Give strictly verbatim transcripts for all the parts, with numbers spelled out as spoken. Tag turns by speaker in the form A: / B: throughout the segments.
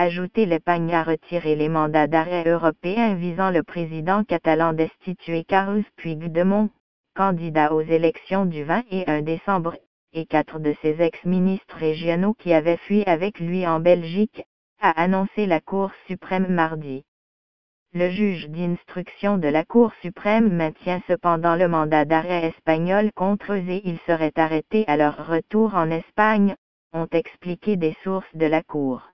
A: ajouté l'Espagne a retiré les mandats d'arrêt européens visant le président catalan destitué Carles Puigdemont, candidat aux élections du vingt et un décembre, et quatre de ses ex-ministres régionaux qui avaient fui avec lui en Belgique, a annoncé la Cour suprême mardi. Le juge d'instruction de la Cour suprême maintient cependant le mandat d'arrêt espagnol contre eux et ils seraient arrêtés à leur retour en Espagne, ont expliqué des sources de la Cour.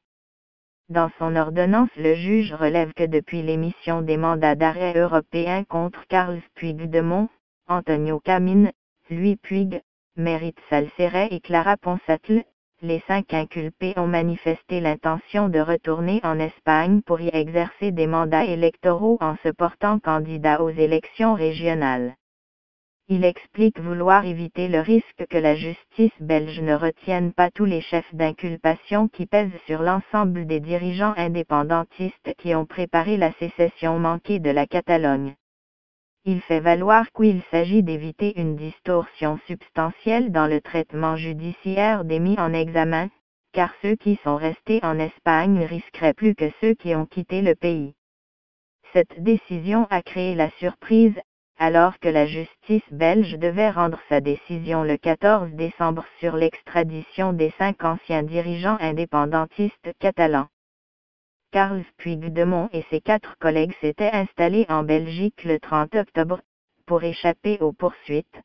A: Dans son ordonnance, le juge relève que depuis l'émission des mandats d'arrêt européens contre Carles Puigdemont, Antonio Camín, Louis Puig, Mérite Salceret et Clara Ponsattle, les cinq inculpés ont manifesté l'intention de retourner en Espagne pour y exercer des mandats électoraux en se portant candidat aux élections régionales. Il explique vouloir éviter le risque que la justice belge ne retienne pas tous les chefs d'inculpation qui pèsent sur l'ensemble des dirigeants indépendantistes qui ont préparé la sécession manquée de la Catalogne. Il fait valoir qu'il s'agit d'éviter une distorsion substantielle dans le traitement judiciaire des mis en examen, car ceux qui sont restés en Espagne risqueraient plus que ceux qui ont quitté le pays. Cette décision a créé la surprise, alors que la justice belge devait rendre sa décision le quatorze décembre sur l'extradition des cinq anciens dirigeants indépendantistes catalans. Carles Puigdemont et ses quatre collègues s'étaient installés en Belgique le trente octobre, pour échapper aux poursuites.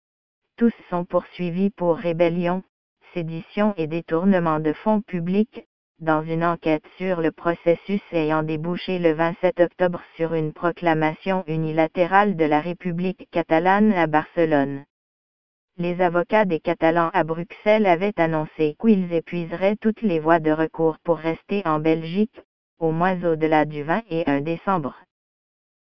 A: Tous sont poursuivis pour rébellion, sédition et détournement de fonds publics, dans une enquête sur le processus ayant débouché le vingt-sept octobre sur une proclamation unilatérale de la République catalane à Barcelone. Les avocats des Catalans à Bruxelles avaient annoncé qu'ils épuiseraient toutes les voies de recours pour rester en Belgique, au moins au-delà du vingt et un décembre.